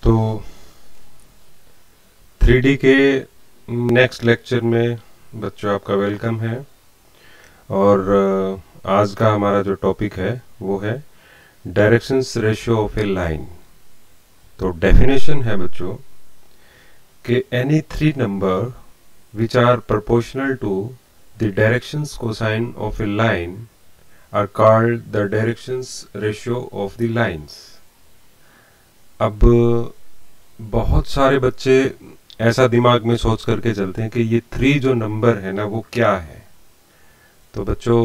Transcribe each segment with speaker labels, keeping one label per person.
Speaker 1: तो 3D के next lecture में बच्चों आपका वेलकम है। और आज का हमारा जो टॉपिक है वो है directions ratio of a line. तो डेफिनेशन है बच्चों कि any three number which are proportional to the directions cosine of a line are called the directions ratio of the lines. अब बहुत सारे बच्चे ऐसा दिमाग में सोच करके चलते हैं कि ये थ्री जो नंबर है ना वो क्या है। तो बच्चों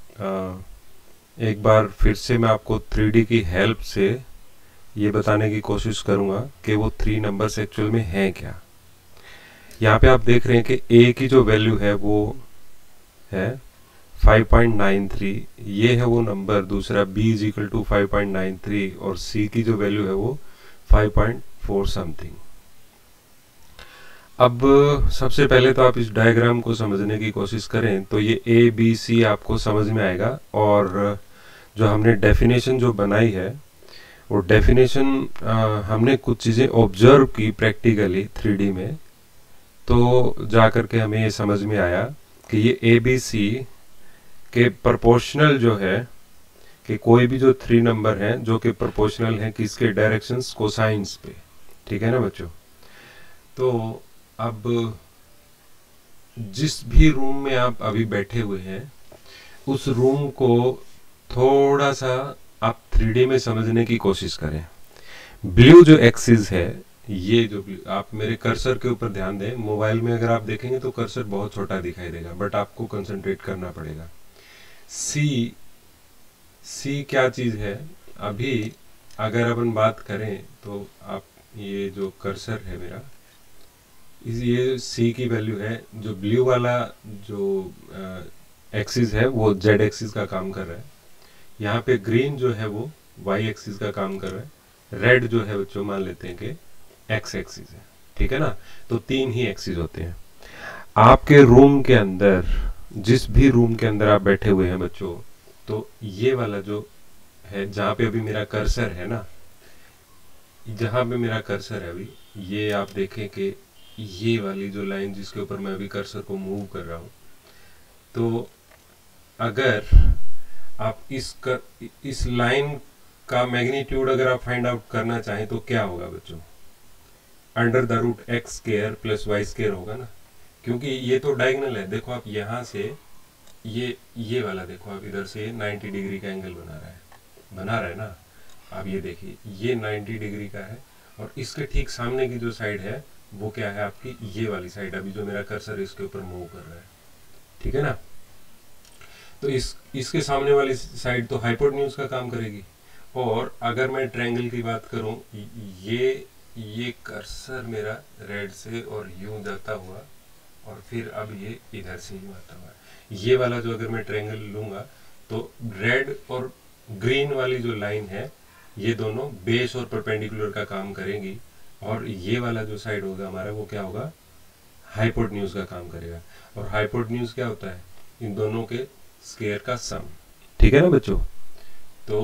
Speaker 1: एक बार फिर से मैं आपको 3D की हेल्प से ये बताने की कोशिश करूंगा कि वो थ्री नंबर्स एक्चुअल में हैं क्या। यहाँ पे आप देख रहे हैं कि A की जो वैल्यू है वो है 5.93, ये है वो नंबर। दूसरा B इज इक्वल टू 5.93 और C की जो वैल्यू है वो 5.4 समथिंग। अब सबसे पहले तो आप इस डायग्राम को समझने की कोशिश करें तो ये A B C आपको समझ में आएगा। और जो हमने डेफिनेशन जो बनाई है वो डेफिनेशन हमने कुछ चीज़ें ऑब्जर्व की प्रैक्टिकली 3D में, तो जा कर के हमें ये समझ में आया कि ये A B C के प्रोपोर्शनल जो है कि कोई भी जो थ्री नंबर हैं जो कि प्रोपोर्शनल हैं किसके डायरेक्शंस कोसाइंस पे। ठीक है ना बच्चों। तो अब जिस भी रूम में आप अभी बैठे हुए हैं उस रूम को थोड़ा सा आप 3D में समझने की कोशिश करें। ब्लू जो एक्सिस है, ये जो आप मेरे कर्सर के ऊपर ध्यान दें। मोबाइल में अगर आप देखेंगे तो कर्सर बहुत छोटा दिखाई देगा, बट आपको कंसंट्रेट करना पड़ेगा। सी क्या चीज है। अभी अगर अपन बात करें तो आप ये जो कर्सर है मेरा, ये सी की वैल्यू है। जो ब्लू वाला जो एक्सिस है वो जेड एक्सिस का काम कर रहा है। यहाँ पे ग्रीन जो है वो वाई एक्सिस का काम कर रहा है। रेड जो है बच्चों मान लेते हैं कि एक्स एक्सिस है। ठीक है ना। तो तीन ही एक्सिस होते हैं आपके रूम के अंदर। जिस भी रूम के अंदर आप बैठे हुए हैं बच्चों, तो ये वाला जो है जहाँ पे अभी मेरा कर्सर है ना, जहाँ पे मेरा कर्सर है अभी, ये आप देखें कि ये वाली जो लाइन जिसके ऊपर मैं अभी कर्सर को मूव कर रहा हूँ, तो अगर आप इस लाइन का मैग्नीट्यूड अगर आप फाइंड आउट करना चाहें तो क्या होगा बच्चों, under the root x square plus Y square होगा ना, क्योंकि ये तो डायगोनल है। देखो आप यहाँ से ये वाला देखो, आप इधर से 90 डिग्री का एंगल बना रहा है ना। आप ये देखिए ये 90 डिग्री का है और इसके ठीक सामने की जो साइड है वो क्या है आपकी, ये वाली साइड अभी जो मेरा कर्सर इसके ऊपर मूव कर रहा है। ठीक है ना। तो इसके सामने वाली साइड तो हाइपोटेन्यूज का काम करेगी। और अगर मैं ट्रायंगल की बात करूं, ये कर्सर मेरा रेड से और यूं जाता हुआ और फिर अब ये इधर से यूं आता हुआ, ये वाला जो अगर मैं ट्रायंगल लूंगा तो रेड और ग्रीन वाली जो लाइन है ये दोनों बेस और परपेंडिकुलर का काम करेंगी। और ये वाला जो साइड होगा हमारा वो क्या होगा, हाइपोटेन्यूज का काम करेगा। और हाइपोटेन्यूज क्या होता है, इन दोनों के स्क्वायर का सम। ठीक है ना बच्चों। तो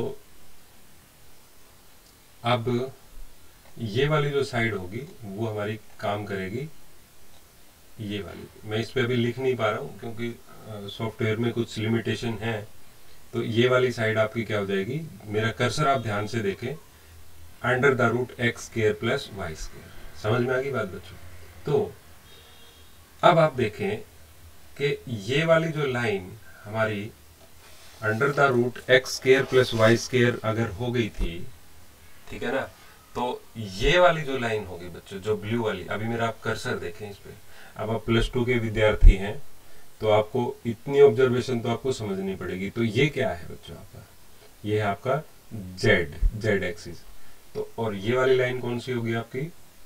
Speaker 1: अब ये वाली जो साइड होगी वो हमारी काम करेगी ये वाली। मैं इस पे अभी लिख नहीं पा रहा हूँ क्योंकि सॉफ्टवेयर में कुछ लिमिटेशन है। तो ये वाली साइड आपकी क्या हो जाएगी, मेरा कर्सर आप ध्यान से देखें, under the root x square plus Y square. समझ में आ गई बात बच्चों। तो अब आप देखें कि ये वाली जो लाइन हमारी under the root x square plus Y square अगर हो गई थी, ठीक है ना, तो ये वाली जो लाइन होगी बच्चों, जो ब्लू वाली, अभी मेरा आप कर्सर देखें इस पे। अब आप +2 के विद्यार्थी हैं तो आपको इतनी ऑब्जर्वेशन तो आपको समझनी पड़ेगी। तो ये क्या है बच्चों आपका, ये है आपका जेड एक्सिस। तो और ये वाली लाइन कौन सी होगी आपकी,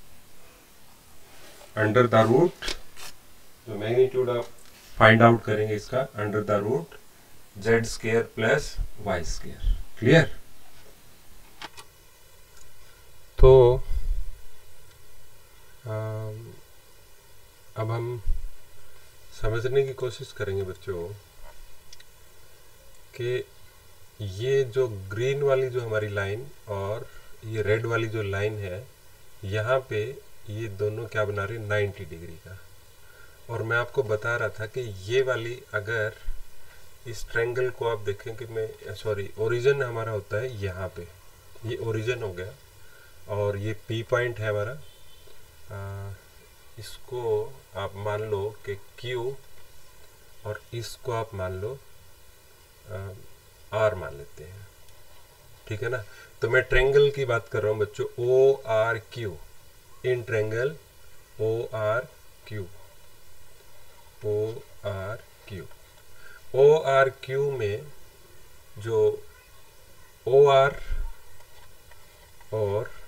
Speaker 1: अंडर द रूट, जो मैग्नीट्यूड आप फाइंड आउट करेंगे इसका, under the root z square plus Y square. Clear. तो अब हम समझने की कोशिश करेंगे बच्चों कि ये जो ग्रीन वाली जो हमारी लाइन और ये रेड वाली जो लाइन है यहाँ पे ये दोनों क्या बना रहे हैं, 90 डिग्री का। और मैं आपको बता रहा था कि ये वाली, अगर इस ट्रायंगल को आप देखें कि मैं सॉरी, ओरिजिन हमारा होता है यहाँ पे, ये ओरिजिन हो गया, और ये पी पॉइंट है हमारा। इसको आप मान लो कि क्यू, और इसको आप मान लो आर मान लेते हैं, ठीक है ना। तो मैं ट्रायंगल की बात कर रहा हूँ बच्चों, O R Q, in triangle O R Q, O R Q, O R Q में जो ओ आर और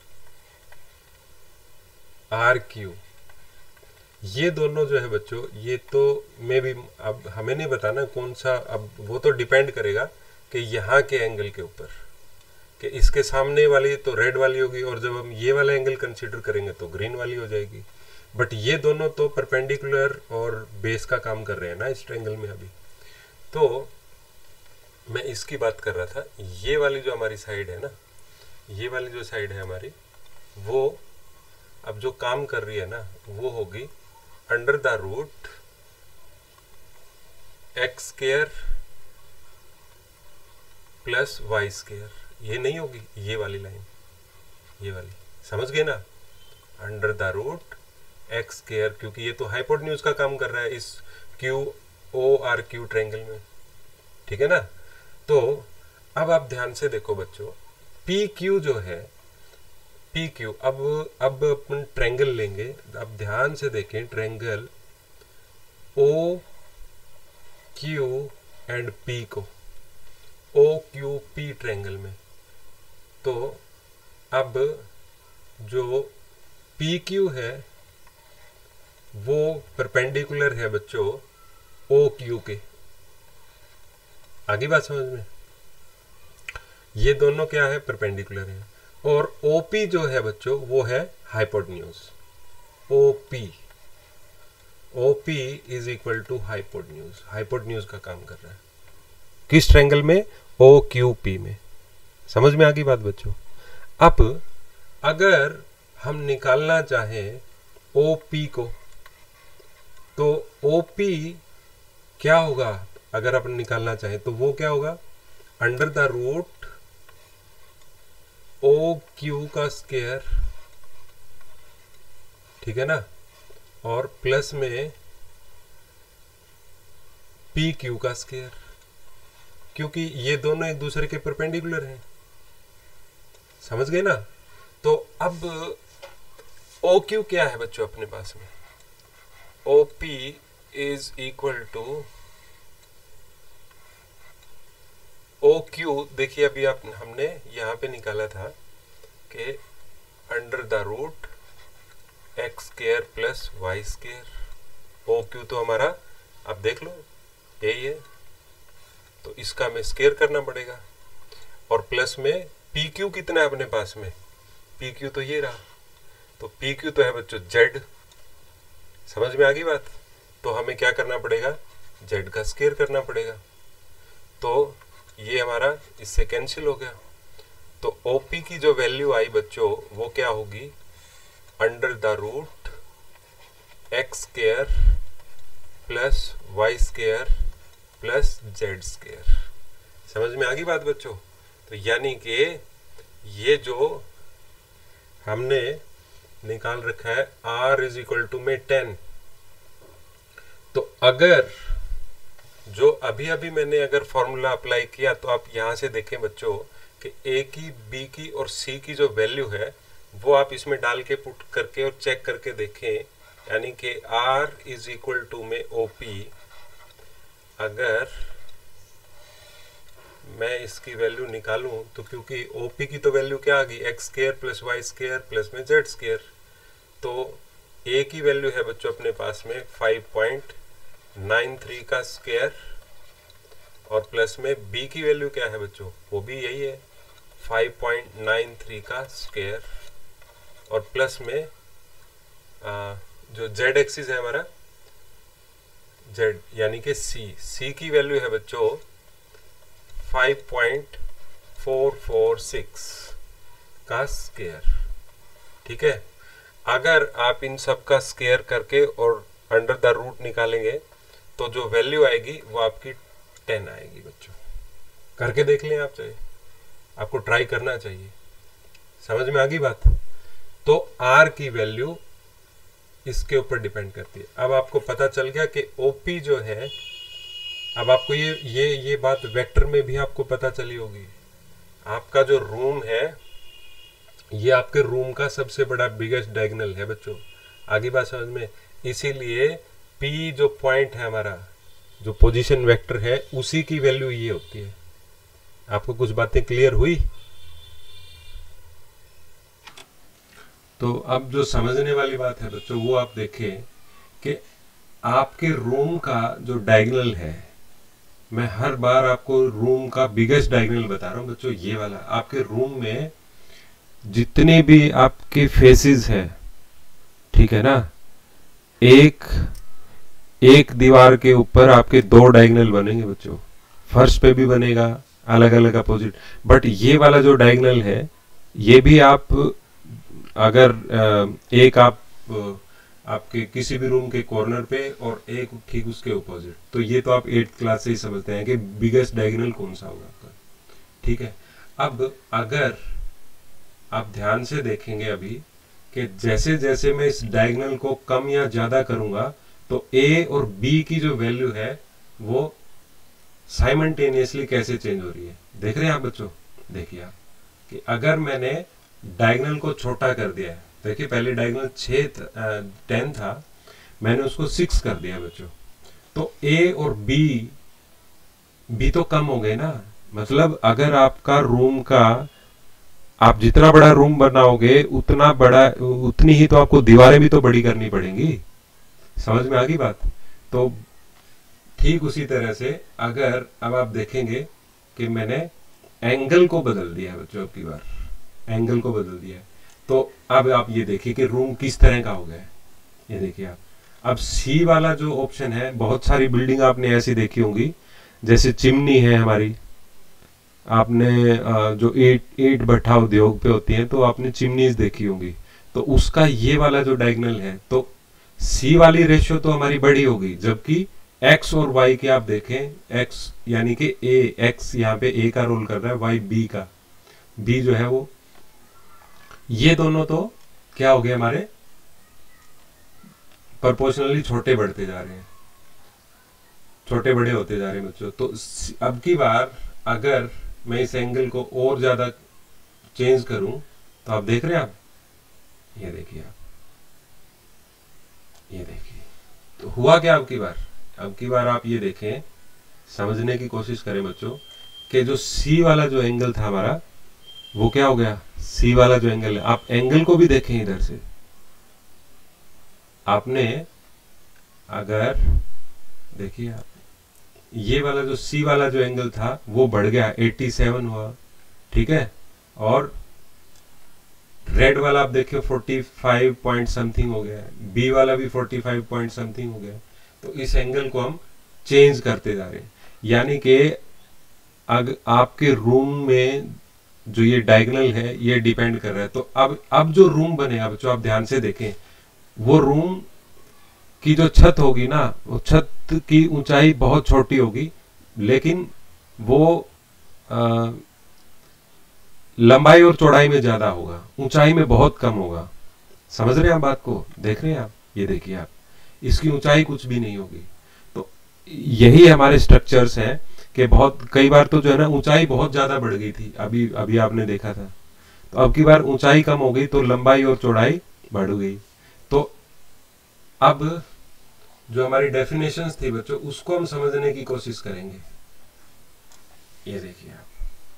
Speaker 1: आर क्यू, ये दोनों जो है बच्चों, ये तो मैं भी, अब हमें नहीं बताना कौन सा, अब वो तो डिपेंड करेगा कि यहाँ के एंगल के ऊपर, कि इसके सामने वाली तो रेड वाली होगी, और जब हम ये वाला एंगल कंसीडर करेंगे तो ग्रीन वाली हो जाएगी। बट ये दोनों तो परपेंडिकुलर और बेस का काम कर रहे हैं ना इस ट्रायंगल में अभी। तो मैं इसकी बात कर रहा था, ये वाली जो हमारी साइड है ना, ये वाली जो साइड है हमारी, वो अब जो काम कर रही है ना, वो होगी under the root x square plus Y square. ये नहीं होगी, ये वाली लाइन, ये वाली, समझ गए ना, under the root x square, क्योंकि ये तो हाइपोटेन्यूज का काम कर रहा है इस Q O R Q triangle में, ठीक है ना। तो अब आप ध्यान से देखो बच्चों, पी क्यू जो है, पी क्यू, अब अपन ट्रायंगल लेंगे, अब ध्यान से देखें triangle O Q and P को, ओ क्यू पी ट्रायंगल में। तो अब जो पी क्यू है वो परपेंडिकुलर है बच्चों ओ क्यू के, आगे बात समझ में, ये दोनों क्या है, परपेंडिकुलर है। और ओपी जो है बच्चों वो है hypotenuse, OP, OP is equal to hypotenuse, hypotenuse का काम कर रहा है किस ट्रायंगल में, ओ क्यू पी में। समझ में आ गई बात बच्चों। अब अगर हम निकालना चाहें ओपी को, तो ओपी क्या होगा, अगर अपन निकालना चाहें तो वो क्या होगा, under the root O Q का स्क्वायर, ठीक है ना, और प्लस में पी क्यू का स्क्वायर, क्योंकि ये दोनों एक दूसरे के परपेंडिकुलर हैं, समझ गए ना। तो अब ओ क्यू क्या है बच्चों अपने पास में, O P is equal to O Q, देखिए अभी आप हमने यहाँ पे निकाला था कि under the root x square plus Y square, O Q तो हमारा, अब देख लो यही है, तो इसका हमें स्क्वायर करना पड़ेगा, और प्लस में पी क्यू कितना है अपने पास में, पी क्यू तो ये रहा, तो पी क्यू तो है बच्चों जेड, समझ में आ गई बात। तो हमें क्या करना पड़ेगा, जेड का स्क्वायर करना पड़ेगा, तो ये हमारा इससे कैंसिल हो गया। तो ओपी की जो वैल्यू आई बच्चों वो क्या होगी, under the root x square plus Y square plus Z square. समझ में आ गई बात बच्चों। तो यानी कि ये जो हमने निकाल रखा है r इज इक्वल टू में 10, तो अगर जो अभी अभी मैंने अगर फॉर्मूला अप्लाई किया, तो आप यहां से देखें बच्चों कि ए की, बी की और सी की जो वैल्यू है वो आप इसमें डाल के पुट करके और चेक करके देखें, यानी कि r इज इक्वल टू में OP, अगर मैं इसकी वैल्यू निकालूं तो क्योंकि OP की तो वैल्यू क्या आ गई, X square plus Y square plus में जेड स्क्वायर, तो A की वैल्यू है बच्चों अपने पास में 5.93 का स्क्वायर, और प्लस में B की वैल्यू क्या है बच्चों, वो भी यही है 5.93 का स्क्वायर, और प्लस में जो Z एक्सिस है हमारा Z यानी कि C की वैल्यू है बच्चों 5.446 का स्क्वायर, ठीक है। अगर आप इन सब का स्क्वायर करके और अंडर द रूट निकालेंगे तो जो वैल्यू आएगी वो आपकी 10 आएगी बच्चों। करके देख लें आप, चाहिए आपको ट्राई करना चाहिए। समझ में आ गई बात? तो आर की वैल्यू इसके ऊपर डिपेंड करती है। अब आपको पता चल गया कि ओपी जो है, अब आपको ये बात वेक्टर में भी आपको पता चली होगी। आपका जो रूम है ये आपके रूम का सबसे बड़ा बिगेस्ट डायगोनल है बच्चों। आगे बात समझ में? इसीलिए पी जो पॉइंट है हमारा, जो पोजीशन वेक्टर है, उसी की वैल्यू ये होती है। आपको कुछ बातें क्लियर हुई? तो अब जो समझने वाली बात है बच्चों वो आप देखें कि आपके रूम का जो डायगोनल है, मैं हर बार आपको रूम का बिगेस्ट डायगोनल बता रहा हूं बच्चों, ये वाला। आपके रूम में जितने भी आपके फेसेस है, ठीक है ना, एक दीवार के ऊपर आपके 2 डायगोनल बनेंगे बच्चों। फर्श पे भी बनेगा अलग अलग अपोजिट, बट ये वाला जो डायगोनल है ये भी आप अगर एक आप आपके किसी भी रूम के कॉर्नर पे और एक ठीक उसके अपोजिट, तो ये तो आप 8th क्लास से ही समझते हैं कि बिगेस्ट डायगोनल कौन सा होगा आपका। ठीक है, अब अगर आप ध्यान से देखेंगे अभी कि जैसे जैसे मैं इस डायगोनल को कम या ज्यादा करूंगा तो ए और बी की जो वैल्यू है वो साइमल्टेनियसली कैसे चेंज हो रही है। देख रहे हैं आप बच्चों? देखिए आप कि अगर मैंने डायगोनल को छोटा कर दिया है, देखिए पहले डायगोनल 10 था, मैंने उसको 6 कर दिया बच्चों, तो ए और बी तो कम हो गए ना। मतलब अगर आपका रूम का, आप जितना बड़ा रूम बनाओगे उतना बड़ा, उतनी ही तो आपको दीवारें भी तो बड़ी करनी पड़ेंगी। समझ में आ गई बात? तो ठीक उसी तरह से अगर अब आप देखेंगे कि मैंने एंगल को बदल दिया बच्चों, अब की बार एंगल को बदल दिया, तो अब आप ये देखिए कि रूम किस तरह का हो गया है। ये देखिए आप, अब सी वाला जो ऑप्शन है, बहुत सारी बिल्डिंग आपने ऐसी देखी होंगी, जैसे चिमनी है हमारी, आपने जो ईंट भट्ठा उद्योग पे होती है तो आपने चिमनीज देखी होंगी, तो उसका ये वाला जो डायगोनल है, तो सी वाली रेशियो तो हमारी बड़ी होगी, जबकि एक्स और वाई के आप देखें, एक्स यानी कि ए, एक्स यहाँ पे ए का रोल कर रहा है, वाई बी का, बी जो है वो, ये दोनों तो क्या हो गए हमारे, प्रोपोर्शनली छोटे बढ़ते जा रहे हैं, छोटे बड़े होते जा रहे हैं बच्चों। तो अब की बार अगर मैं इस एंगल को और ज्यादा चेंज करूं तो आप देख रहे हैं आप, ये देखिए आप, ये देखिए, तो हुआ क्या अब की बार आप ये देखें, समझने की कोशिश करें बच्चों कि जो सी वाला जो एंगल था हमारा वो क्या हो गया, सी वाला जो एंगल है, आप एंगल को भी देखें इधर से, आपने अगर देखिए आप, ये वाला जो सी वाला जो एंगल था वो बढ़ गया, 87 हुआ, ठीक है, और रेड वाला आप देखिए 45 पॉइंट समथिंग हो गया, बी वाला भी 45 पॉइंट समथिंग हो गया। तो इस एंगल को हम चेंज करते जा रहे हैं, यानी कि आपके रूम में जो ये डायगोनल है ये डिपेंड कर रहा है। तो अब जो रूम बनेगा बच्चों, आप ध्यान से देखें, वो रूम की जो छत होगी ना, वो छत की ऊंचाई बहुत छोटी होगी, लेकिन वो लंबाई और चौड़ाई में ज्यादा होगा, ऊंचाई में बहुत कम होगा। समझ रहे हैं आप बात को? देख रहे हैं आप? ये देखिए आप, इसकी ऊंचाई कुछ भी नहीं होगी। तो यही हमारे स्ट्रक्चर्स हैं कि बहुत कई बार तो जो है ना ऊंचाई बहुत ज्यादा बढ़ गई थी, अभी अभी आपने देखा था, तो अब की बार ऊंचाई कम हो गई तो लंबाई और चौड़ाई बढ़ गई। तो अब जो हमारी डेफिनेशंस थी बच्चों, उसको हम समझने की कोशिश करेंगे। ये देखिए आप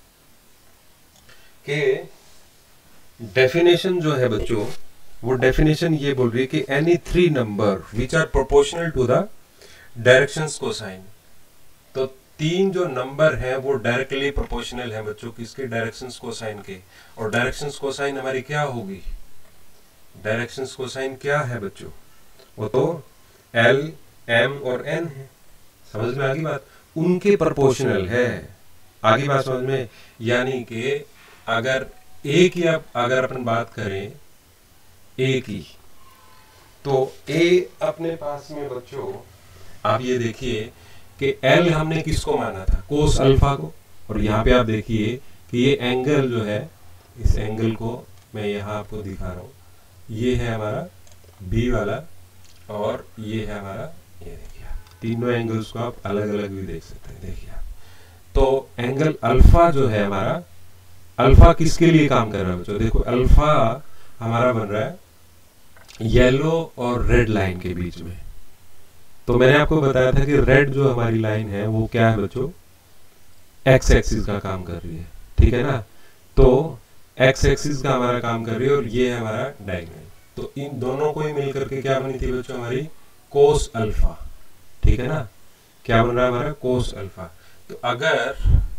Speaker 1: कि डेफिनेशन जो है बच्चों, वो डेफिनेशन ये बोल रही है कि any 3 number which are proportional to the directions cosine. तो 3 जो नंबर हैं वो डायरेक्टली प्रोपोर्शनल है बच्चों किसके, डायरेक्शंस कोसाइन के। और डायरेक्शंस कोसाइन हमारी क्या होगी, डायरेक्शंस कोसाइन क्या है बच्चों, वो तो L, M और N है। समझ में आ गई बात? उनके प्रोपोर्शनल है। आगे बात समझ में? यानी कि अगर एक या अगर अपन बात करें ए की। तो ए अपने पास में बच्चों आप ये देखिए कि एल हमने किसको माना था, कोस अल्फा को। और यहाँ पे आप देखिए कि ये एंगल जो है, इस एंगल को मैं यहाँ आपको दिखा रहा हूँ, ये है हमारा बी वाला और ये है हमारा, ये देखिए आप तीनों एंगल्स को आप अलग अलग भी देख सकते हैं। देखिए आप, तो एंगल अल्फा जो है हमारा, अल्फा किसके लिए काम कर रहा है बच्चों, देखो अल्फा हमारा बन रहा है येलो और रेड लाइन के बीच में। तो मैंने आपको बताया था कि रेड जो हमारी लाइन है वो क्या है बच्चों, एक्स एक्सिस का काम कर रही है, ठीक है ना। तो एक्स एक्सिस का हमारा काम कर रही है और ये है हमारा डायगोनल। तो इन दोनों को ही मिलकर के क्या बनी थी बच्चों, हमारी कोस अल्फा, ठीक है ना। क्या बन रहा है हमारा, कोस अल्फा। तो अगर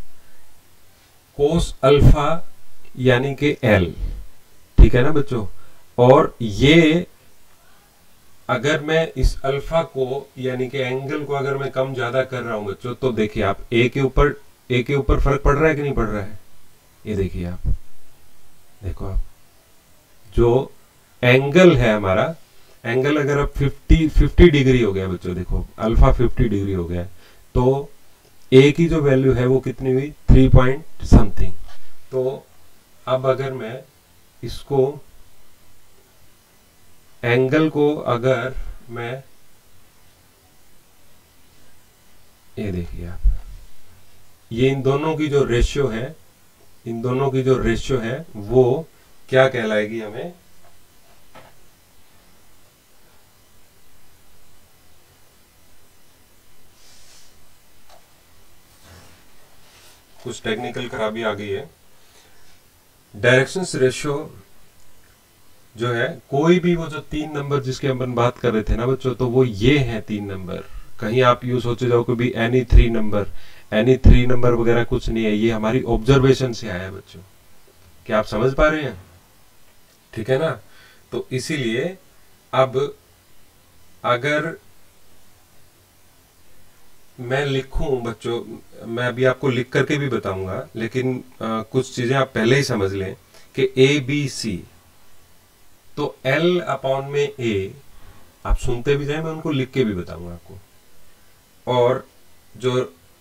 Speaker 1: कोस अल्फा यानी कि एल, ठीक है ना बच्चों, और ये अगर मैं इस अल्फा को यानी कि एंगल को अगर मैं कम ज्यादा कर रहा हूं बच्चों, तो देखिए आप ए के ऊपर फर्क पड़ रहा है कि नहीं पड़ रहा है। ये देखिए आप, देखो आप जो एंगल है हमारा, एंगल अगर अब 50 डिग्री हो गया बच्चों, देखो अल्फा 50 डिग्री हो गया, तो ए की जो वैल्यू है वो कितनी हुई, 3 पॉइंट समथिंग। तो अब अगर मैं इसको एंगल को अगर मैं, ये देखिए आप, ये इन दोनों की जो रेशियो है, इन दोनों की जो रेशियो है वो क्या कहलाएगी हमें, कुछ टेक्निकल खराबी आ गई है। डायरेक्शंस रेशियो जो है, कोई भी वो जो 3 नंबर जिसके अपन बात कर रहे थे ना बच्चों, तो वो ये हैं 3 नंबर। कहीं आप यूं सोचे जाओ कि भी एनी 3 नंबर वगैरह कुछ नहीं है, ये हमारी ऑब्जर्वेशन से आया है बच्चों। क्या आप समझ पा रहे हैं, ठीक है ना। तो इसीलिए अब अगर मैं लिखूं बच्चों, मैं अभी आपको लिख करके भी बताऊंगा, लेकिन कुछ चीजें आप पहले ही समझ लें कि ए बी सी, तो L अपॉन में A, आप सुनते भी जाए, मैं उनको लिख के भी बताऊंगा आपको। और जो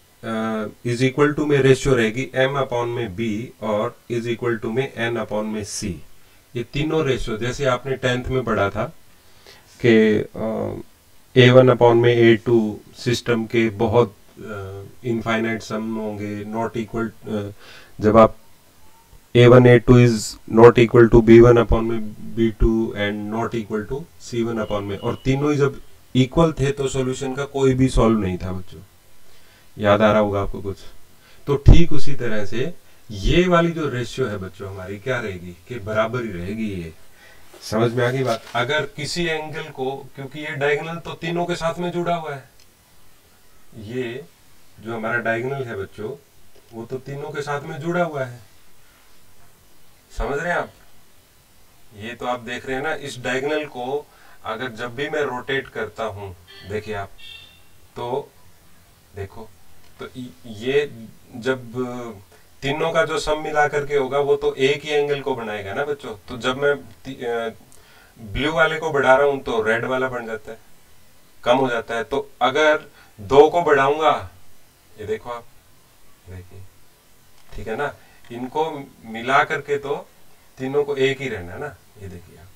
Speaker 1: इज इक्वल टू में रेशियो रहेगी M अपॉन में B और इज इक्वल टू में N अपॉन में C। ये तीनों रेशियो जैसे आपने 10th में पढ़ा था कि A1 अपॉन में A2 सिस्टम के बहुत इनफाइनाइट सम होंगे, नॉट इक्वल, जब आप A1 A2 is not equal to B1 upon में B2 and not equal to C1 upon में, और तीनों ही जब इक्वल थे तो सॉल्यूशन का कोई भी सॉल्व नहीं था बच्चों। याद आ रहा होगा आपको कुछ। तो ठीक उसी तरह से ये वाली जो रेशियो है बच्चों हमारी क्या रहेगी, कि बराबर ही रहेगी। ये समझ में आ गई बात। अगर किसी एंगल को, क्योंकि ये डायगोनल तो तीनों के साथ में जुड़ा हुआ है, ये जो हमारा डायगोनल है बच्चों वो तो तीनों के साथ में जुड़ा हुआ है, समझ रहे हैं आप। ये तो आप देख रहे हैं ना, इस डायगोनल को अगर जब भी मैं रोटेट करता हूं, देखिए आप, तो देखो, तो ये जब तीनों का जो सम मिला करके होगा वो तो एक ही एंगल को बनाएगा ना बच्चों। तो जब मैं ब्लू वाले को बढ़ा रहा हूं तो रेड वाला बन जाता है, कम हो जाता है। तो अगर 2 को बढ़ाऊंगा, ये देखो आप, देखिए, ठीक है ना, इनको मिला करके तो तीनों को एक ही रहना ना। ये देखिए आप,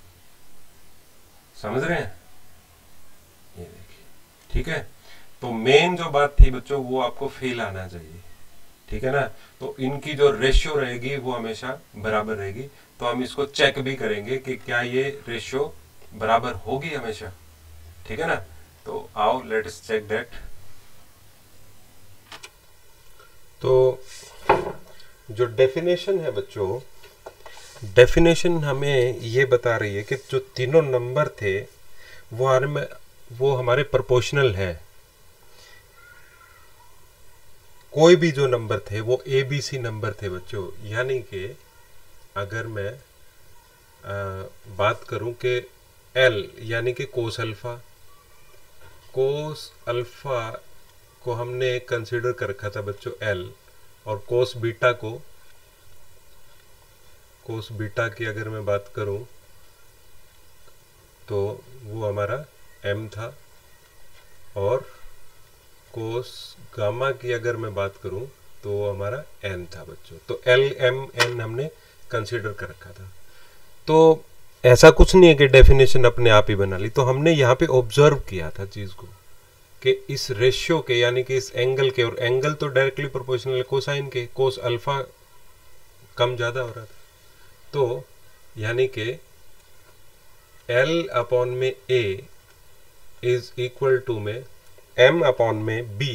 Speaker 1: समझ रहे हैं, ये देखिए, ठीक है। तो मेन जो बात थी बच्चों वो आपको फेल आना चाहिए, ठीक है ना। तो इनकी जो रेशियो रहेगी वो हमेशा बराबर रहेगी। तो हम इसको चेक भी करेंगे कि क्या ये रेशियो बराबर होगी हमेशा, ठीक है ना। तो आओ लेट्स चेक दैट। तो जो डेफिनेशन है बच्चों, डेफिनेशन हमें ये बता रही है कि जो तीनों नंबर थे वो हमारे प्रोपोर्शनल है। कोई भी जो नंबर थे वो ABC नंबर थे बच्चों। यानी कि अगर मैं बात करूं कि L यानी कि कोस अल्फा को हमने कंसीडर कर रखा था बच्चों L, और कोस बीटा की अगर मैं बात करूं तो वो हमारा m था, और कोस गामा की अगर मैं बात करूं तो वो हमारा n था बच्चों। तो l m n हमने कंसीडर कर रखा था। तो ऐसा कुछ नहीं है कि डेफिनेशन अपने आप ही बना ली, तो हमने यहाँ पे ऑब्जर्व किया था चीज़ को कि इस रेशियो के यानी कि इस एंगल के, और एंगल तो डायरेक्टली प्रोपोर्शनल है कोसाइन के, कोस अल्फा कम ज़्यादा हो रहा था। तो यानी कि L अपॉन में A इज इक्वल टू में M अपॉन में B,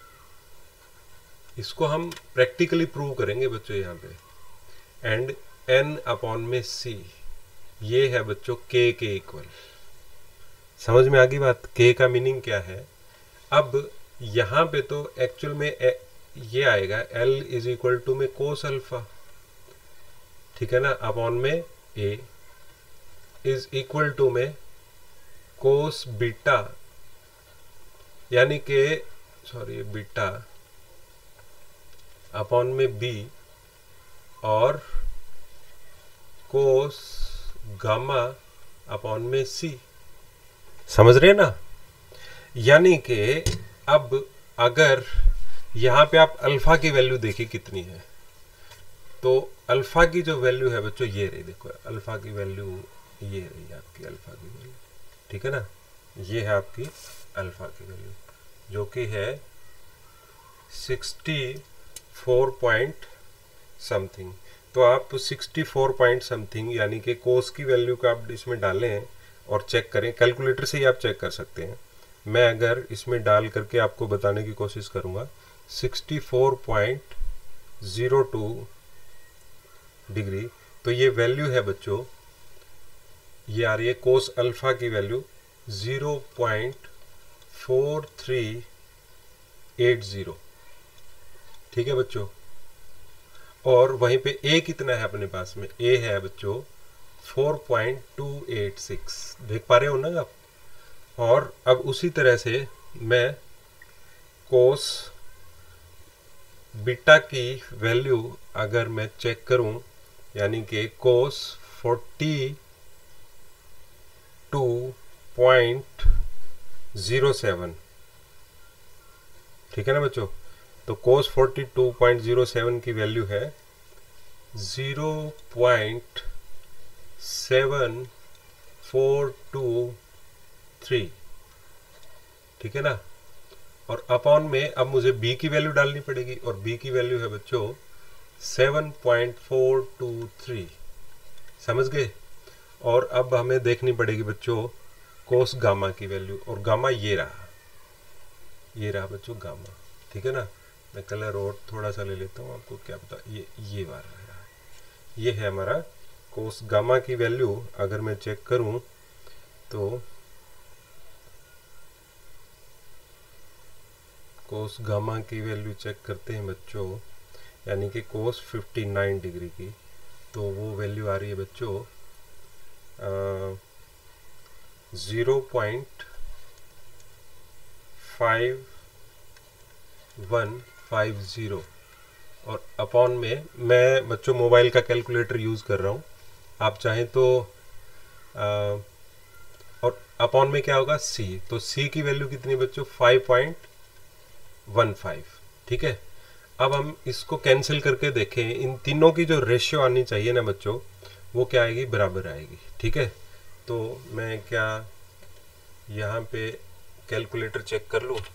Speaker 1: इसको हम प्रैक्टिकली प्रूव करेंगे बच्चों यहाँ पे, एंड N अपॉन में C, ये है बच्चों K के इक्वल। समझ में आ गई बात? K का मीनिंग क्या है? अब यहाँ पे तो एक्चुअल में ये आएगा L इज इक्वल टू में कोस अल्फा, ठीक है ना, अपॉन में A इज इक्वल टू में कोस बीटा, यानी कि सॉरी बीटा अपॉन में B, और कोस गामा अपॉन में C। समझ रहे हैं ना? यानी कि अब अगर यहाँ पे आप अल्फा की वैल्यू देखिए कितनी है, तो अल्फा की जो वैल्यू है बच्चों ये रही, देखो अल्फा की वैल्यू ये रही आपकी अल्फा की वैल्यू, ठीक है ना, ये है आपकी अल्फा की वैल्यू जो कि है 64 पॉइंट समथिंग। तो आप 64 पॉइंट समथिंग यानी कि कोस की वैल्यू का आप इसमें डालें और चेक करें, कैलकुलेटर से ही आप चेक कर सकते हैं। मैं अगर इसमें डाल करके आपको बताने की कोशिश करूँगा 64.02 डिग्री, तो ये वैल्यू है बच्चों, ये आ रही है कोस अल्फा की वैल्यू 0.4380, ठीक है बच्चों। और वहीं पे a कितना है अपने पास में? a है बच्चों 4.286, देख पा रहे हो ना आप? और अब उसी तरह से मैं कोस बीटा की वैल्यू अगर मैं चेक करूं, यानी कि कोस 42.07, ठीक है ना बच्चों? तो कोस 42.07 की वैल्यू है 0.7423, ठीक है ना। और अपॉन में अब मुझे b की वैल्यू डालनी पड़ेगी, और b की वैल्यू है बच्चों 7.423, समझ गए। और अब हमें देखनी पड़ेगी बच्चों कोस गामा की वैल्यू, और गामा ये रहा बच्चों गामा, ठीक है ना। मैं कलर और थोड़ा सा ले लेता हूँ, आपको क्या पता, ये वाला है, ये है हमारा कोस गामा की वैल्यू। अगर मैं चेक करूं तो कोस गामा की वैल्यू चेक करते हैं बच्चों, यानी कि कोस 59 डिग्री की, तो वो वैल्यू आ रही है बच्चों 0.5150, और अपॉन में मैं बच्चों मोबाइल का कैलकुलेटर यूज़ कर रहा हूँ, आप चाहें तो और अपॉन में क्या होगा c, तो c की वैल्यू कितनी बच्चों 5.15, ठीक है। अब हम इसको कैंसिल करके देखें, इन तीनों की जो रेशियो आनी चाहिए ना बच्चों, वो क्या आएगी, बराबर आएगी, ठीक है। तो मैं क्या यहाँ पे कैलकुलेटर चेक कर लूँ,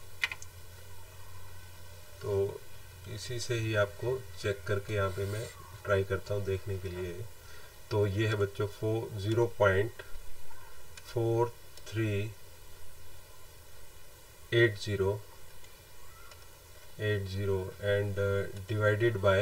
Speaker 1: तो इसी से ही आपको चेक करके यहाँ पे मैं ट्राई करता हूँ देखने के लिए। तो ये है बच्चों 0.4380 एंड डिवाइडेड बाय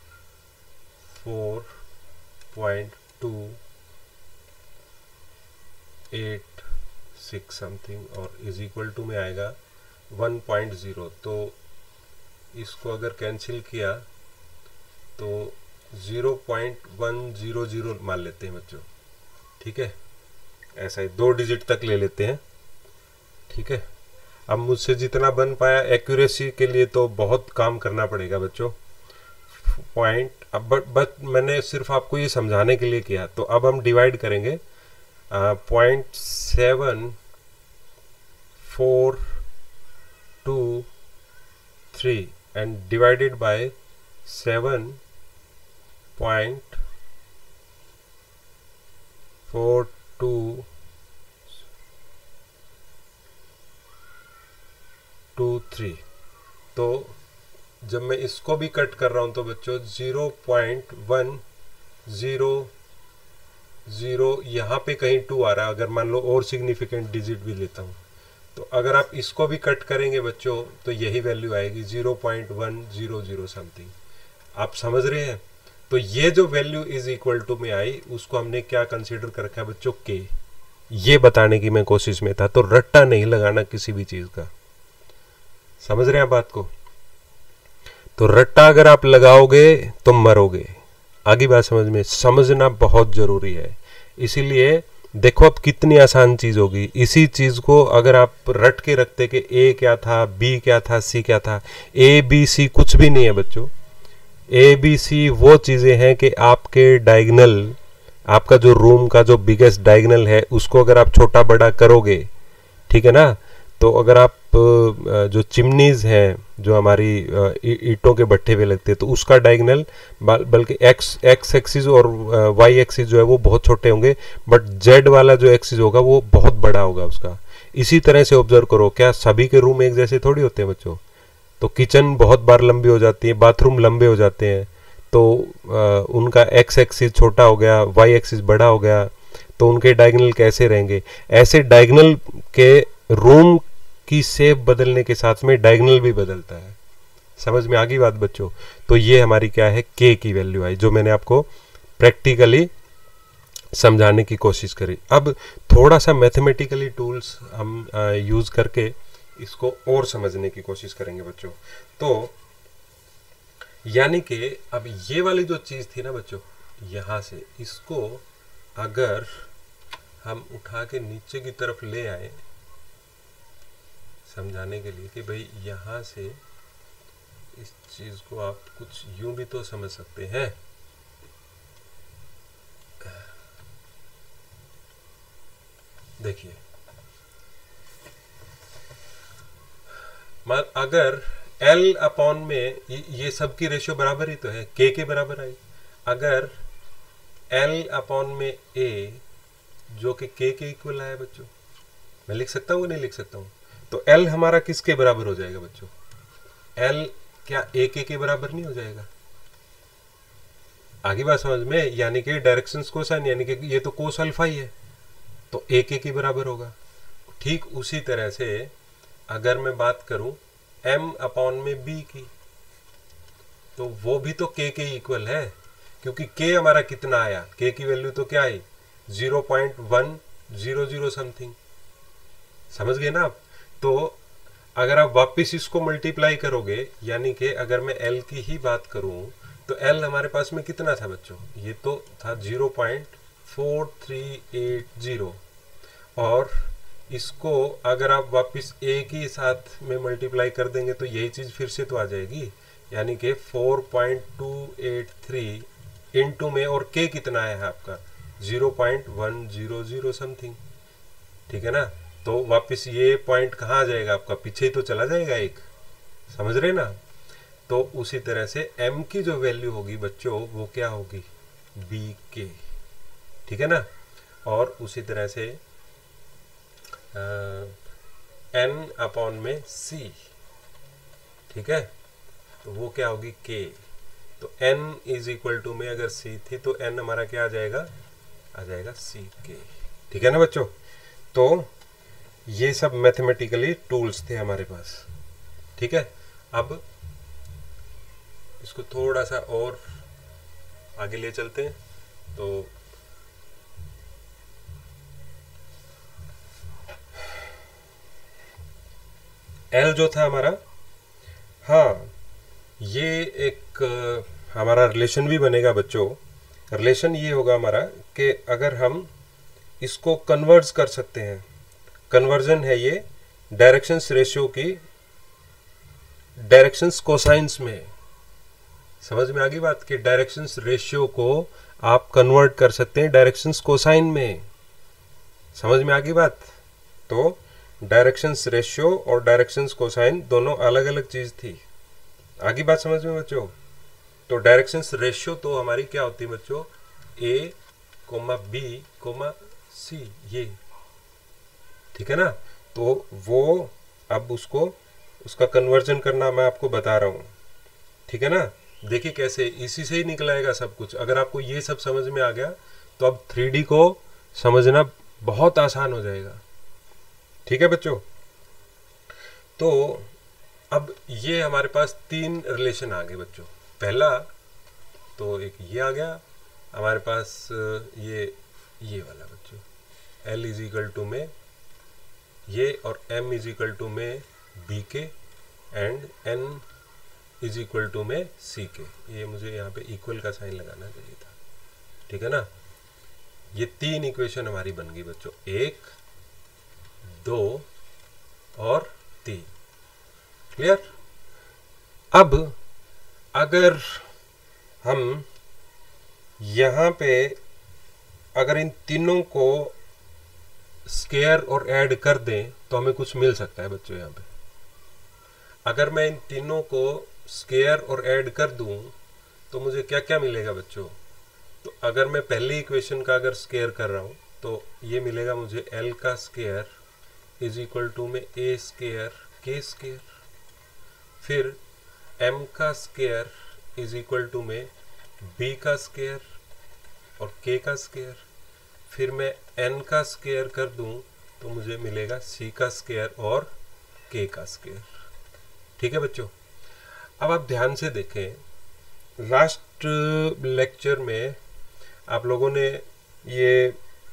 Speaker 1: 4.286 समथिंग, और इज इक्वल टू में आएगा 1.0। तो इसको अगर कैंसिल किया तो 0.100 मान लेते हैं बच्चों, ठीक है। ऐसा ही 2 डिजिट तक ले लेते हैं, ठीक है। अब मुझसे जितना बन पाया, एक्यूरेसी के लिए तो बहुत काम करना पड़ेगा बच्चों, पॉइंट। अब बट मैंने सिर्फ आपको ये समझाने के लिए किया। तो अब हम डिवाइड करेंगे 0.7423 and divided by 7.4223। तो जब मैं इसको भी कट कर रहा हूं तो बच्चों 0.100 यहाँ पे कहीं 2 आ रहा है, अगर मान लो और सिग्निफिकेंट डिजिट भी लेता हूँ तो अगर आप इसको भी कट करेंगे बच्चों तो यही वैल्यू आएगी 0.100 समथिंग। आप समझ रहे हैं? तो ये जो वैल्यू इज इक्वल टू में आई उसको हमने क्या कंसीडर कर रखा है बच्चों, के। ये बताने की मैं कोशिश में था, तो रट्टा नहीं लगाना किसी भी चीज का। समझ रहे हैं आप बात को? तो रट्टा अगर आप लगाओगे तो मरोगे। आगे बात समझ में, समझना बहुत जरूरी है। इसीलिए देखो अब कितनी आसान चीज होगी। इसी चीज को अगर आप रट के रखते कि ए क्या था, बी क्या था, सी क्या था, ए बी सी कुछ भी नहीं है बच्चों। ए बी सी वो चीजें हैं कि आपके डायगोनल, आपका जो रूम का जो बिगेस्ट डायगोनल है उसको अगर आप छोटा बड़ा करोगे, ठीक है ना, तो अगर आप जो चिमनीज हैं जो हमारी ईंटों के भट्ठे पे लगते हैं तो उसका डायगोनल बल्कि एक्स एक्सिस और वाई एक्सिस जो है वो बहुत छोटे होंगे, बट जेड वाला जो एक्सिस होगा वो बहुत बड़ा होगा उसका। इसी तरह से ऑब्जर्व करो, क्या सभी के रूम एक जैसे थोड़ी होते हैं बच्चों? तो किचन बहुत बार लंबी हो जाती है, बाथरूम लंबे हो जाते हैं, तो उनका एक्स एक्सिस छोटा हो गया, वाई एक्सिस बड़ा हो गया, तो उनके डायगोनल कैसे रहेंगे? ऐसे डायगोनल के रूम की शेप बदलने के साथ में डायगोनल भी बदलता है। समझ में आ गई बात बच्चों? तो ये हमारी क्या है, के की वैल्यू आई, जो मैंने आपको प्रैक्टिकली समझाने की कोशिश करी। अब थोड़ा सा मैथमेटिकली टूल्स हम यूज करके इसको और समझने की कोशिश करेंगे बच्चों। तो यानी कि अब ये वाली जो चीज थी ना बच्चों, यहां से इसको अगर हम उठा के नीचे की तरफ ले आए समझाने के लिए कि भाई यहां से इस चीज को आप कुछ यूं भी तो समझ सकते हैं। देखिए, अगर L अपॉन में ये सब की रेशियो बराबर ही तो है, K के बराबर आई। अगर L अपॉन में A जो कि K के इक्वल आया बच्चों, मैं लिख सकता हूँ नहीं लिख सकता हूँ? तो L हमारा किसके बराबर हो जाएगा बच्चों? L क्या A के बराबर नहीं हो जाएगा? आगे बात समझ में? यानी कि डायरेक्शंस कोसाइन, यानी कि ये तो कोस अल्फा ही है, तो A के बराबर होगा। ठीक उसी तरह से अगर मैं बात करूं M अपॉन में B की, तो वो भी तो K के इक्वल है, क्योंकि K हमारा कितना आया, K की वैल्यू तो क्या आई, 0.100 समथिंग। समझ गए ना आप? तो अगर आप वापस इसको मल्टीप्लाई करोगे, यानी कि अगर मैं L की ही बात करूं तो L हमारे पास में कितना था बच्चों? ये तो था 0.4380, और इसको अगर आप वापस A के साथ में मल्टीप्लाई कर देंगे तो यही चीज फिर से तो आ जाएगी, यानी कि 4.283 इंटू में, और K कितना है आपका 0.100 समथिंग, ठीक है ना। तो वापस ये पॉइंट कहाँ आ जाएगा आपका, पीछे ही तो चला जाएगा एक। समझ रहे ना? तो उसी तरह से M की जो वैल्यू होगी बच्चों वो क्या होगी, BK, ठीक है ना। और उसी तरह से N अपॉन में C, ठीक है, तो वो क्या होगी, K। तो N इज इक्वल टू में अगर C थी तो N हमारा क्या आ जाएगा CK, ठीक है ना बच्चों। तो ये सब मैथमेटिकली टूल्स थे हमारे पास, ठीक है। अब इसको थोड़ा सा और आगे ले चलते हैं। तो L जो था हमारा, हाँ, ये एक हमारा रिलेशन भी बनेगा बच्चों। रिलेशन ये होगा हमारा कि अगर हम इसको कन्वर्ज कर सकते हैं, कन्वर्जन है ये डायरेक्शंस रेशियो की डायरेक्शंस कोसाइंस में। समझ में आ गई बात कि डायरेक्शंस रेशियो को आप कन्वर्ट कर सकते हैं डायरेक्शंस कोसाइन में। समझ में आ गई बात। तो डायरेक्शंस रेशियो और डायरेक्शंस कोसाइन दोनों अलग अलग चीज थी। आगे बात समझ में बच्चों। तो डायरेक्शंस रेशियो तो हमारी क्या होती है बच्चों, A comma B comma C, ये ठीक है ना। तो वो अब उसका कन्वर्जन करना मैं आपको बता रहा हूँ, ठीक है ना। देखिए कैसे, इसी से ही निकलाएगा सब कुछ। अगर आपको ये सब समझ में आ गया तो अब 3D को समझना बहुत आसान हो जाएगा, ठीक है बच्चों। तो अब ये हमारे पास 3 रिलेशन आ गए बच्चों। पहला तो एक ये आ गया हमारे पास, ये वाला बच्चों, L इज इक्वल टू में ये और M इज इक्वल टू में बी के and N is equal to में सी के। ये मुझे यहाँ पे इक्वल का साइन लगाना चाहिए था, ठीक है ना। ये 3 इक्वेशन हमारी बन गई बच्चों, 1 2 और 3। क्लियर। अब अगर हम यहाँ पे अगर इन तीनों को स्केयर और ऐड कर दें तो हमें कुछ मिल सकता है बच्चों। यहाँ पे अगर मैं इन तीनों को स्केयर और ऐड कर दूं तो मुझे क्या क्या मिलेगा बच्चों। तो अगर मैं पहली इक्वेशन का अगर स्केयर कर रहा हूं तो ये मिलेगा मुझे L का स्केयर इज इक्वल टू में A स्केयर K स्केयर, फिर M का स्केयर इज इक्वल टू में B का स्केयर और K का स्केयर, फिर मैं N का स्केयर कर दूं तो मुझे मिलेगा C का स्केयर और K का स्केयर, ठीक है बच्चों। अब आप ध्यान से देखें, लास्ट लेक्चर में आप लोगों ने ये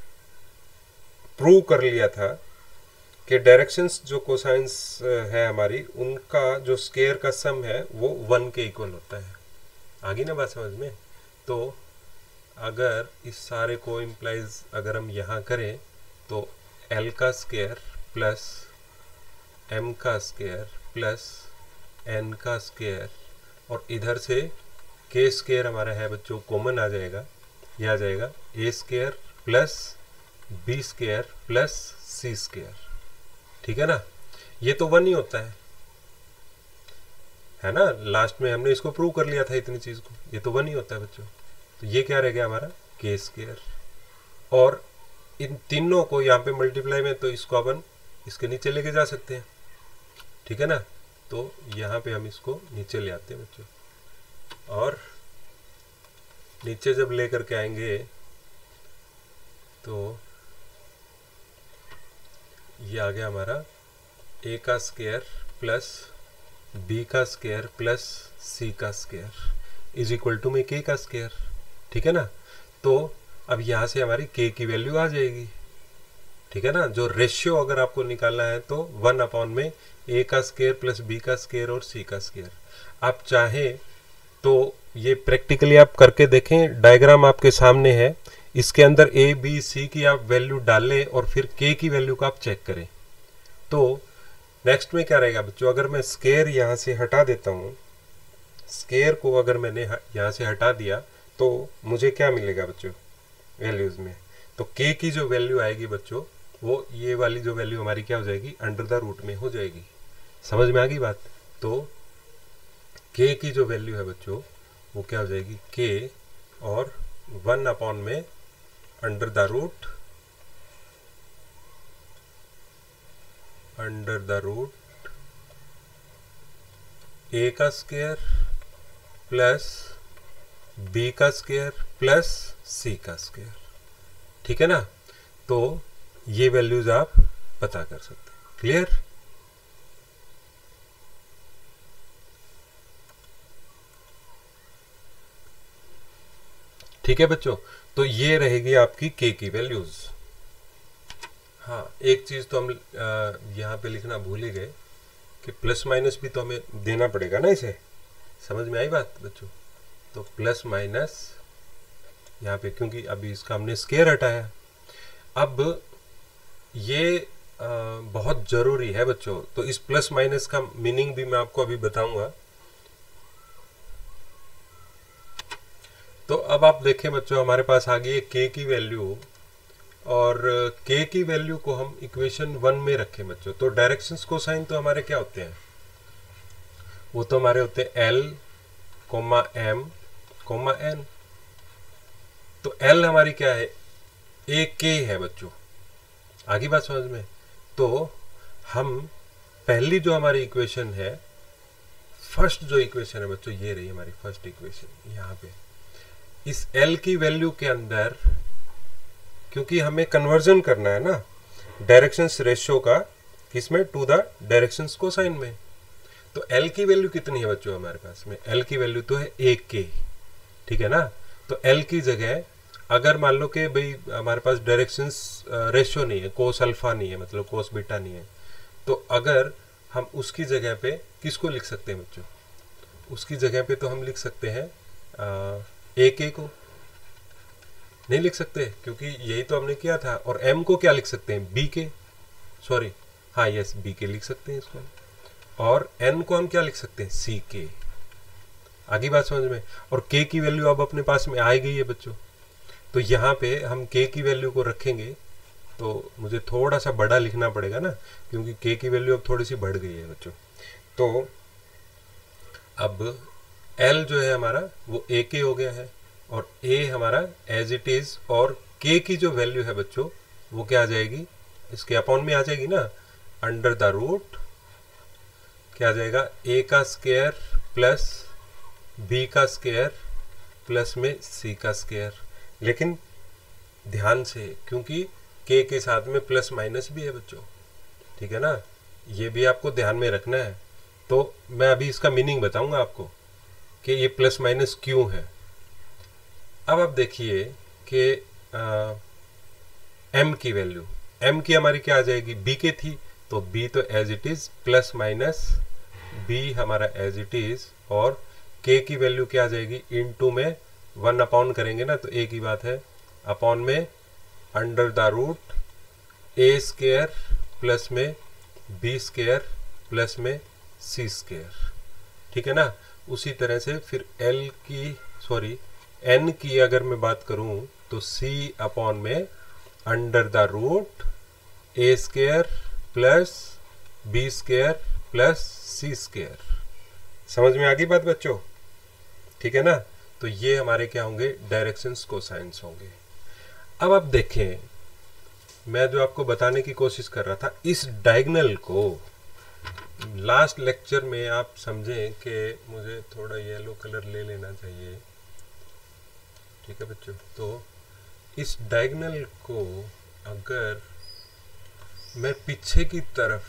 Speaker 1: प्रूव कर लिया था कि डायरेक्शंस जो कोसाइंस है हमारी, उनका जो स्केयर का सम है वो 1 के इक्वल होता है। आगे ना बात समझ में। तो अगर इस सारे को इम्प्लाइज अगर हम यहाँ करें तो L का स्केयर प्लस M का स्केयर प्लस N का स्केयर और इधर से K स्केयर हमारा है बच्चों कॉमन आ जाएगा, ये आ जाएगा A square plus B square plus C square, ठीक है ना। ये तो 1 ही होता है ना। लास्ट में हमने इसको प्रूव कर लिया था इतनी चीज को, ये तो 1 ही होता है बच्चों। तो ये क्या रह गया हमारा K स्केयर, और इन तीनों को यहाँ पे मल्टीप्लाई में तो इसको अपन इसके नीचे लेके जा सकते हैं, ठीक है ना। तो यहाँ पे हम इसको नीचे ले आते हैं बच्चों, और नीचे जब लेकर के आएंगे तो ये आ गया हमारा A का स्केयर प्लस B का स्केयर प्लस C का स्केयर इज इक्वल टू में K का स्केयर, ठीक है ना। तो अब यहाँ से हमारी K की वैल्यू आ जाएगी, ठीक है ना। जो रेशियो अगर आपको निकालना है तो 1 अपॉन में A का स्केयर प्लस B का स्केयर और C का स्केयर। आप चाहें तो ये प्रैक्टिकली आप करके देखें, डायग्राम आपके सामने है, इसके अंदर A B C की आप वैल्यू डालें और फिर K की वैल्यू को आप चेक करें। तो नेक्स्ट में क्या रहेगा बच्चों, अगर मैं स्केयर यहाँ से हटा देता हूँ, स्केयर को अगर मैंने यहाँ से हटा दिया तो मुझे क्या मिलेगा बच्चों वैल्यूज में। तो K की जो वैल्यू आएगी बच्चों वो ये वाली जो वैल्यू हमारी क्या हो जाएगी, अंडर द रूट में हो जाएगी। समझ में आ गई बात। तो K की जो वैल्यू है बच्चों वो क्या हो जाएगी, K और 1 अपॉन में अंडर द रूट A का स्केयर प्लस B का स्केयर प्लस C का स्केयर, ठीक है ना। तो ये वैल्यूज आप पता कर सकते हैं। क्लियर। ठीक है बच्चों, तो ये रहेगी आपकी K की वैल्यूज। हाँ, एक चीज तो हम यहाँ पे लिखना भूल ही गए कि प्लस माइनस भी तो हमें देना पड़ेगा ना इसे। समझ में आई बात बच्चों। तो प्लस माइनस यहाँ पे, क्योंकि अभी इसका हमने स्केयर हटाया। अब ये बहुत जरूरी है बच्चों। तो इस प्लस माइनस का मीनिंग भी मैं आपको अभी बताऊंगा। तो अब आप देखें बच्चों, हमारे पास आ गई है K की वैल्यू और k की वैल्यू को हम इक्वेशन 1 में रखें बच्चों, तो डायरेक्शंस कोसाइन तो हमारे क्या होते हैं, वो तो हमारे होते हैं L, M, N। तो L हमारी क्या है, AK है बच्चों, आगे बात समझ में। तो हम पहली जो हमारी इक्वेशन है, फर्स्ट जो इक्वेशन है बच्चों, ये रही हमारी फर्स्ट इक्वेशन। यहाँ पे इस L की वैल्यू के अंदर, क्योंकि हमें कन्वर्जन करना है ना डायरेक्शंस रेशियो का, किसमें, टू द डायरेक्शंस कोसाइन में। तो L की वैल्यू कितनी है बच्चों हमारे पास में, L की वैल्यू तो है AK, ठीक है ना। तो L की जगह अगर मान लो कि भाई हमारे पास डायरेक्शंस रेशियो नहीं है, कोस अल्फा नहीं है, मतलब कोस बीटा नहीं है, तो अगर हम उसकी जगह पे किसको लिख सकते हैं बच्चों, उसकी जगह पे तो हम लिख सकते हैं AK को, नहीं लिख सकते क्योंकि यही तो हमने किया था। और M को क्या लिख सकते हैं, BK, सॉरी हाँ यस BK लिख सकते हैं इसको। और N को हम क्या लिख सकते हैं, CK। आगे बात समझ में। और K की वैल्यू अब अपने पास में आ गई है बच्चों, तो यहाँ पे हम K की वैल्यू को रखेंगे, तो मुझे थोड़ा सा बड़ा लिखना पड़ेगा ना, क्योंकि K की वैल्यू अब थोड़ी सी बढ़ गई है बच्चों। तो अब L जो है हमारा वो AK हो गया है, और A हमारा एज इट इज, और K की जो वैल्यू है बच्चों वो क्या आ जाएगी, इसके अपॉन में आ जाएगी ना, अंडर द रूट क्या आ जाएगा, A का स्क्वायर प्लस B का स्क्वायर प्लस में C का स्क्वायर। लेकिन ध्यान से, क्योंकि K के साथ में प्लस माइनस भी है बच्चों, ठीक है ना, ये भी आपको ध्यान में रखना है। तो मैं अभी इसका मीनिंग बताऊंगा आपको कि ये प्लस माइनस क्यों है। अब आप देखिए कि M की वैल्यू, M की हमारी क्या आ जाएगी, BK थी, तो B तो as it is plus minus B हमारा एज इट इज, और K की वैल्यू क्या आ जाएगी, इनटू में 1 अपॉन करेंगे ना, तो एक ही बात है, अपॉन में under the root A square plus में B स्क्वायर प्लस में C स्क्वायर, ठीक है ना। उसी तरह से फिर N की अगर मैं बात करूं तो C अपॉन में under the root A square plus B square plus C square. समझ में आ गई बात बच्चों, ठीक है ना। तो ये हमारे क्या होंगे, डायरेक्शंस कोसाइंस होंगे। अब आप देखें, मैं जो आपको बताने की कोशिश कर रहा था, इस डायगोनल को लास्ट लेक्चर में आप समझें कि मुझे थोड़ा येलो कलर ले लेना चाहिए, ठीक है बच्चों। तो इस डायगोनल को अगर मैं पीछे की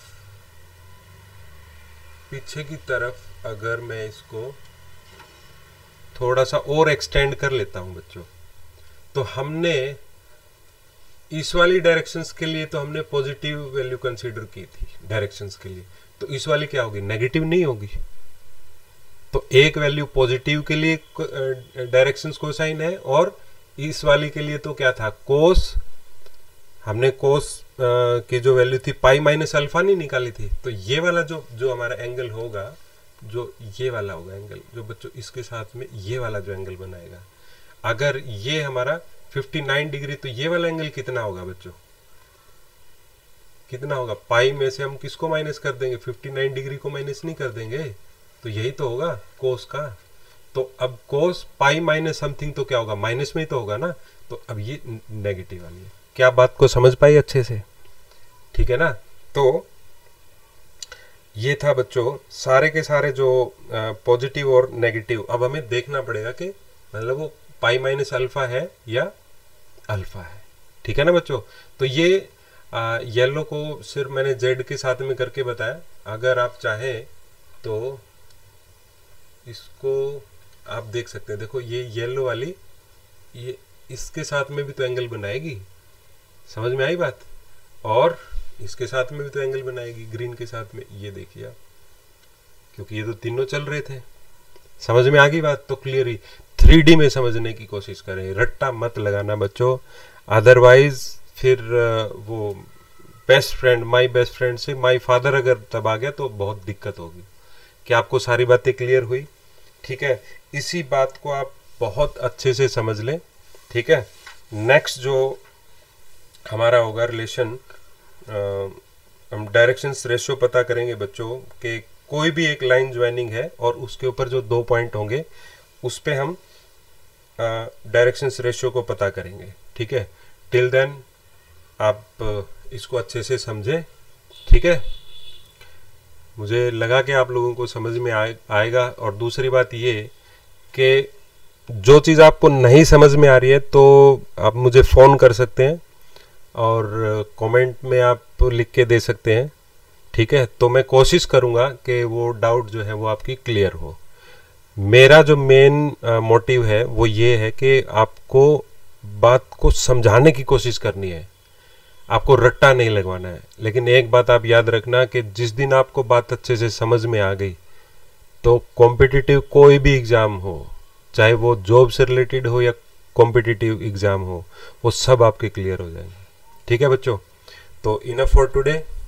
Speaker 1: तरफ अगर मैं इसको थोड़ा सा और एक्सटेंड कर लेता हूं बच्चों, तो हमने इस वाली डायरेक्शंस के लिए तो हमने पॉजिटिव वैल्यू कंसीडर की थी डायरेक्शंस के लिए, तो इस वाली क्या होगी, नेगेटिव नहीं होगी। तो एक वैल्यू पॉजिटिव के लिए डायरेक्शंस कोसाइन है, और इस वाली के लिए तो क्या था, कोस। हमने कोस की जो वैल्यू थी पाई माइनस अल्फा नहीं निकाली थी। तो ये वाला जो हमारा एंगल होगा, जो ये वाला होगा एंगल, जो बच्चों इसके साथ में ये वाला जो एंगल बनाएगा, अगर ये हमारा 59 डिग्री, तो ये वाला एंगल कितना होगा बच्चों, कितना होगा, पाई में से हम किसको माइनस कर देंगे, 59 डिग्री को माइनस नहीं कर देंगे, तो यही तो होगा कोस का। तो अब कोस पाई माइनस समथिंग तो क्या होगा, माइनस में ही तो होगा ना। तो अब ये नेगेटिव वाली है। क्या बात को समझ पाई अच्छे से, ठीक है ना। तो ये था बच्चों सारे के सारे जो पॉजिटिव और नेगेटिव। अब हमें देखना पड़ेगा कि मतलब वो पाई माइनस अल्फा है या अल्फा है, ठीक है ना बच्चों। तो ये येलो को सिर्फ मैंने जेड के साथ में करके बताया। अगर आप चाहें तो इसको आप देख सकते हैं, देखो ये येलो वाली, ये इसके साथ में भी तो एंगल बनाएगी, समझ में आई बात, और इसके साथ में भी तो एंगल बनाएगी ग्रीन के साथ में, ये देखिए आप, क्योंकि ये तो तीनों चल रहे थे। समझ में आ गई बात। तो क्लियरली 3D में समझने की कोशिश करें, रट्टा मत लगाना बच्चों, अदरवाइज फिर वो best friend, my best friend से माय फादर अगर तब आ गया तो बहुत दिक्कत होगी। क्या आपको सारी बातें क्लियर हुई, ठीक है। इसी बात को आप बहुत अच्छे से समझ लें, ठीक है। नेक्स्ट जो हमारा होगा रिलेशन, हम डायरेक्शंस रेशियो पता करेंगे बच्चों कि कोई भी एक लाइन ज्वाइनिंग है और उसके ऊपर जो 2 पॉइंट होंगे उस पे हम डायरेक्शंस रेशियो को पता करेंगे। ठीक है, टिल देन आप इसको अच्छे से समझें। ठीक है, मुझे लगा कि आप लोगों को समझ में आएगा। और दूसरी बात ये कि जो चीज़ आपको नहीं समझ में आ रही है तो आप मुझे फ़ोन कर सकते हैं और कमेंट में आप लिख के दे सकते हैं। ठीक है, तो मैं कोशिश करूँगा कि वो डाउट जो है वो आपकी क्लियर हो। मेरा जो मेन मोटिव है वो ये है कि आपको बात को समझाने की कोशिश करनी है, आपको रट्टा नहीं लगवाना है। लेकिन एक बात आप याद रखना कि जिस दिन आपको बात अच्छे से समझ में आ गई तो कॉम्पिटिटिव कोई भी एग्ज़ाम हो, चाहे वो जॉब से रिलेटेड हो या कॉम्पिटिटिव एग्ज़ाम हो, वो सब आपके क्लियर हो जाएंगे। ठीक है बच्चों, तो इनफ फॉर टुडे।